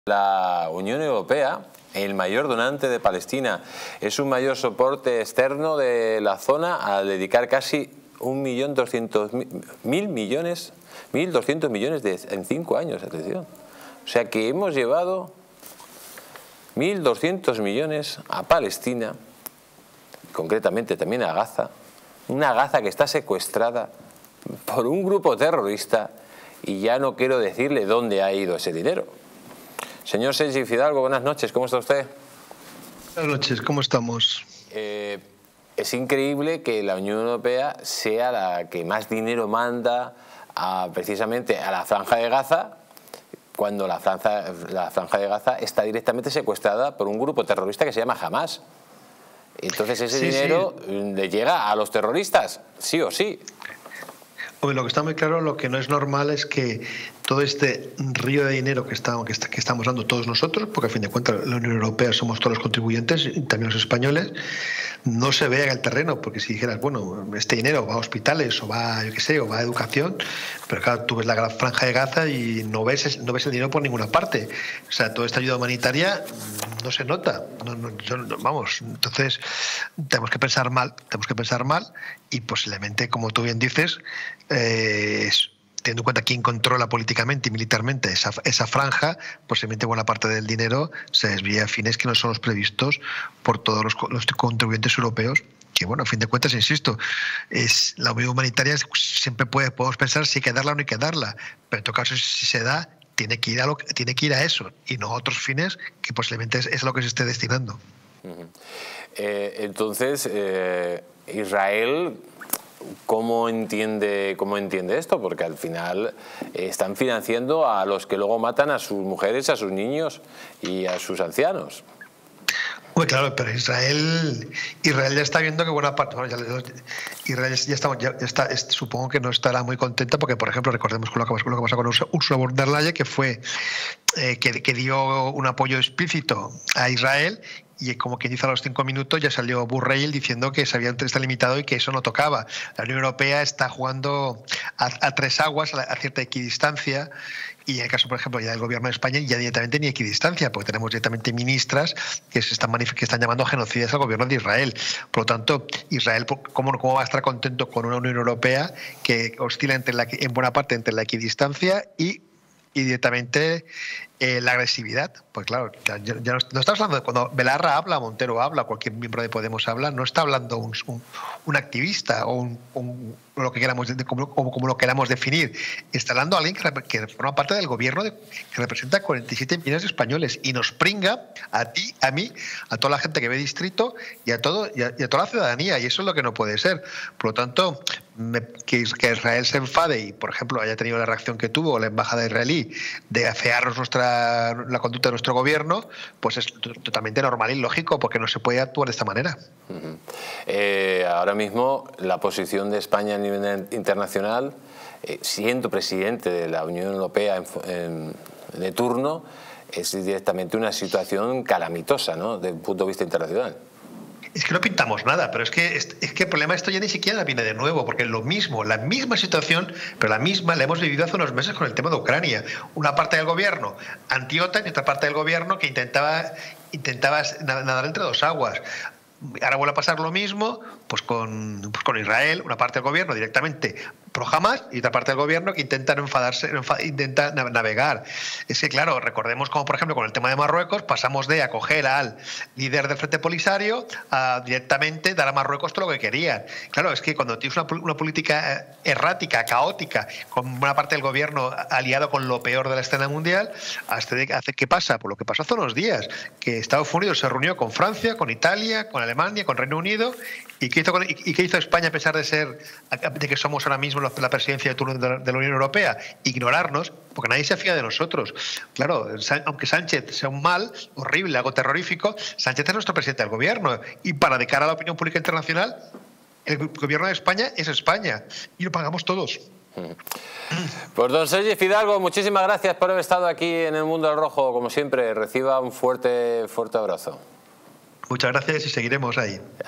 La Unión Europea, el mayor donante de Palestina, es un mayor soporte externo de la zona al dedicar casi 1.200.000 millones, 1.200 millones en 5 años, atención. O sea que hemos llevado 1.200 millones a Palestina, concretamente también a Gaza, una Gaza que está secuestrada por un grupo terrorista y ya no quiero decirle dónde ha ido ese dinero. Señor Sergi Fidalgo, buenas noches, ¿cómo está usted? Buenas noches, ¿cómo estamos? Es increíble que la Unión Europea sea la que más dinero manda precisamente a la Franja de Gaza, cuando la Franja de Gaza está directamente secuestrada por un grupo terrorista que se llama Hamas. Entonces ese dinero le llega a los terroristas, sí o sí. Hombre, lo que está muy claro, lo que no es normal es que todo este río de dinero que estamos dando todos nosotros, porque a fin de cuentas la Unión Europea somos todos los contribuyentes, y también los españoles, no se vea en el terreno, porque si dijeras, bueno, este dinero va a hospitales o va, yo qué sé, o va a educación, pero claro, tú ves la Franja de Gaza y no ves el dinero por ninguna parte. O sea, toda esta ayuda humanitaria no se nota. Vamos, entonces tenemos que pensar mal y posiblemente, como tú bien dices, teniendo en cuenta quién controla políticamente y militarmente esa franja, posiblemente buena parte del dinero se desvía a fines que no son los previstos por todos los contribuyentes europeos. Que bueno, a fin de cuentas, insisto, es la ayuda humanitaria, siempre podemos pensar si hay que darla o no hay que darla, pero en todo caso, si se da, tiene que ir a eso y no a otros fines que posiblemente es lo que se esté destinando. Entonces, Israel, ¿cómo entiende esto? Porque al final están financiando a los que luego matan a sus mujeres, a sus niños y a sus ancianos. Muy claro, pero Israel ya está viendo que buena parte, Israel supongo que no estará muy contenta porque, por ejemplo, recordemos lo que pasó con Ursula von der Leyen, que fue que dio un apoyo explícito a Israel. Y como quien dice, a los 5 minutos ya salió Borrell diciendo que se había limitado y que eso no tocaba. La Unión Europea está jugando a tres aguas, a cierta equidistancia, y en el caso, por ejemplo, ya del gobierno de España, ya directamente ni equidistancia, porque tenemos directamente ministras que están llamando genocidas al gobierno de Israel. Por lo tanto, Israel, ¿cómo va a estar contento con una Unión Europea que oscila en buena parte entre la equidistancia y directamente la agresividad? Pues claro, ya no estamos hablando de cuando Belarra habla, Montero habla, cualquier miembro de Podemos habla, no está hablando un activista o lo que queramos, como lo queramos definir. Está hablando alguien que forma parte del gobierno que representa 47 millones de españoles y nos pringa a ti, a mí, a toda la gente que ve distrito y a toda la ciudadanía, y eso es lo que no puede ser. Por lo tanto, que Israel se enfade y, por ejemplo, haya tenido la reacción que tuvo la embajada israelí de afearnos la conducta de nuestro gobierno, pues es totalmente normal y lógico, porque no se puede actuar de esta manera. Ahora mismo la posición de España a nivel internacional, siendo presidente de la Unión Europea de turno, es directamente una situación calamitosa, ¿no?, desde un punto de vista internacional. Es que no pintamos nada, pero es que el problema esto ya ni siquiera viene de nuevo, porque la misma situación, pero la hemos vivido hace unos meses con el tema de Ucrania. Una parte del gobierno anti-OTAN y otra parte del gobierno que intentaba nadar entre dos aguas. Ahora vuelve a pasar lo mismo pues con Israel, una parte del gobierno directamente pro Hamas y otra parte del gobierno que intenta navegar. Es que, claro, recordemos como, por ejemplo, con el tema de Marruecos, pasamos de acoger al líder del Frente Polisario a directamente dar a Marruecos todo lo que querían. Claro, es que cuando tienes una política errática, caótica, con buena parte del gobierno aliado con lo peor de la escena mundial, ¿qué pasa? Por lo que pasó hace unos días, que Estados Unidos se reunió con Francia, con Italia, con Alemania, con Reino Unido, ¿y qué hizo España a pesar de que somos ahora mismo la presidencia de turno de la Unión Europea? Ignorarnos, porque nadie se fía de nosotros. Claro, aunque Sánchez sea un mal horrible, algo terrorífico, Sánchez es nuestro presidente del gobierno, y de cara a la opinión pública internacional, el gobierno de España es España y lo pagamos todos. Pues don Sergi Fidalgo, muchísimas gracias por haber estado aquí en El Mundo al Rojo. Como siempre, reciba un fuerte abrazo. Muchas gracias y seguiremos ahí.